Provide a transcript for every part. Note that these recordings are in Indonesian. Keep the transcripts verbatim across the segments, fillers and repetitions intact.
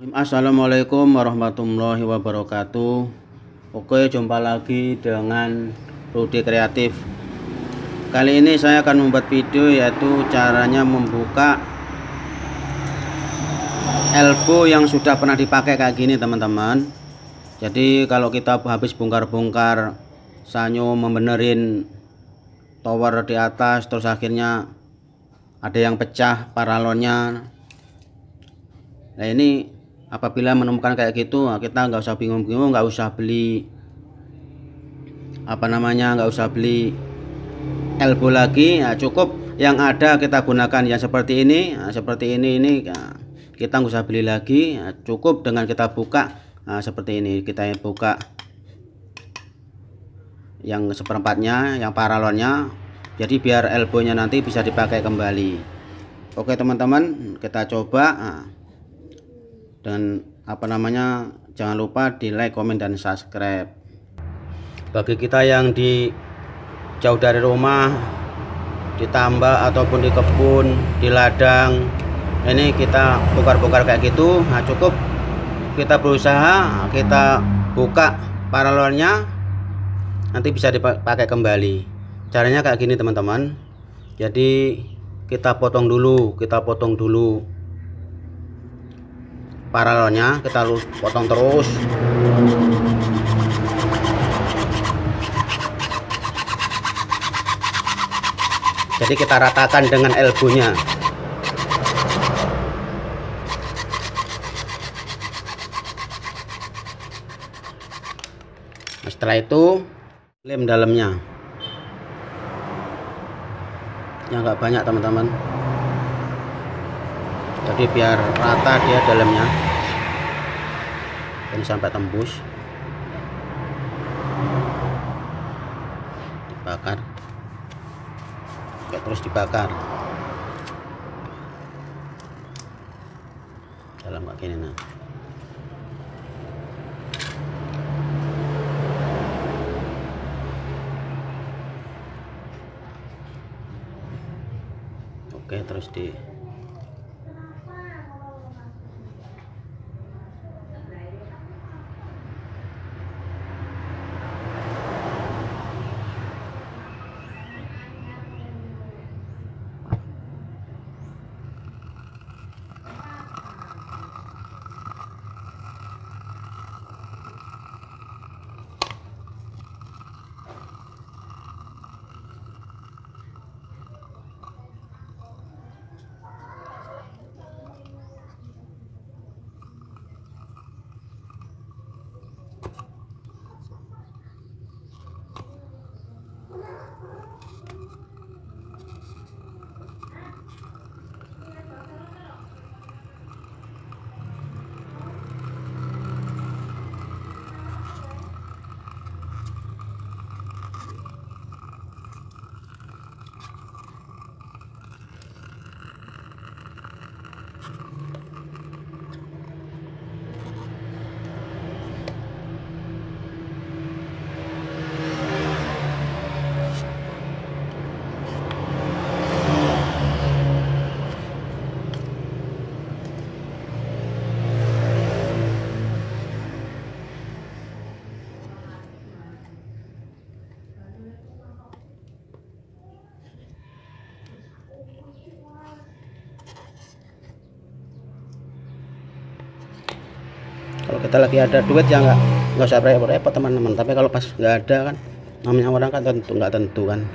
Assalamualaikum warahmatullahi wabarakatuh. Oke, jumpa lagi dengan Rudy Kreatif. Kali ini saya akan membuat video yaitu caranya membuka elbow yang sudah pernah dipakai kayak gini, teman-teman. Jadi kalau kita habis bongkar-bongkar sanyo membenerin tower di atas, terus akhirnya ada yang pecah paralonnya. Nah, ini apabila menemukan kayak gitu, kita nggak usah bingung-bingung, nggak usah beli apa namanya nggak usah beli elbow lagi. Nah, cukup yang ada kita gunakan yang seperti ini. Nah, seperti ini ini nah, kita nggak usah beli lagi. Nah, cukup dengan kita buka nah, seperti ini, kita buka yang seperempatnya, yang paralonnya, jadi biar elbownya nanti bisa dipakai kembali. Oke teman-teman, kita coba. Nah, dan apa namanya jangan lupa di like, komen, dan subscribe. Bagi kita yang di jauh dari rumah, di tambak ataupun di kebun, di ladang, ini kita bongkar-bongkar kayak gitu. Nah, cukup kita berusaha kita buka paralonnya, nanti bisa dipakai kembali. Caranya kayak gini teman-teman. Jadi kita potong dulu kita potong dulu paralonnya, kita potong terus. Jadi kita ratakan dengan elbownya. Nah, setelah itu lem dalamnya yang nggak banyak teman-teman, jadi biar rata dia dalamnya dan sampai tembus. Dibakar. Oke, terus dibakar dalam kayak gini. Nah, oke, terus di kalau kita lagi ada duit ya nggak nggak usah repot-repot teman-teman. Tapi kalau pas nggak ada kan, namanya orang kan tentu nggak tentu kan.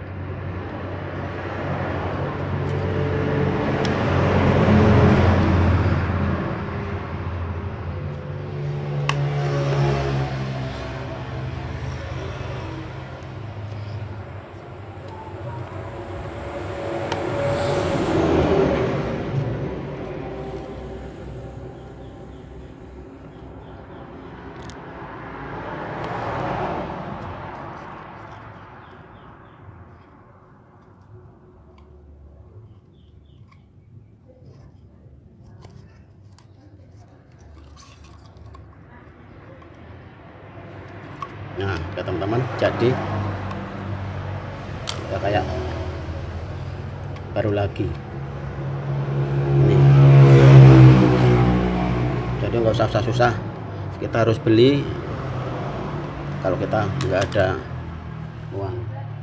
Nah, ya teman-teman, jadi ya kayak baru lagi. Ini. Jadi nggak usah susah-susah kita harus beli kalau kita nggak ada uang.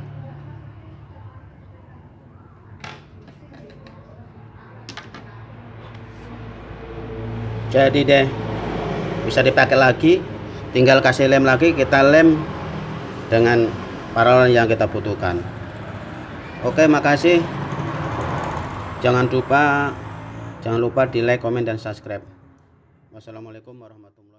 Jadi deh bisa dipakai lagi, tinggal kasih lem lagi, kita lem dengan paralon yang kita butuhkan. Oke, makasih. Jangan lupa jangan lupa di like, komen, dan subscribe. Wassalamualaikum warahmatullahi wabarakatuh.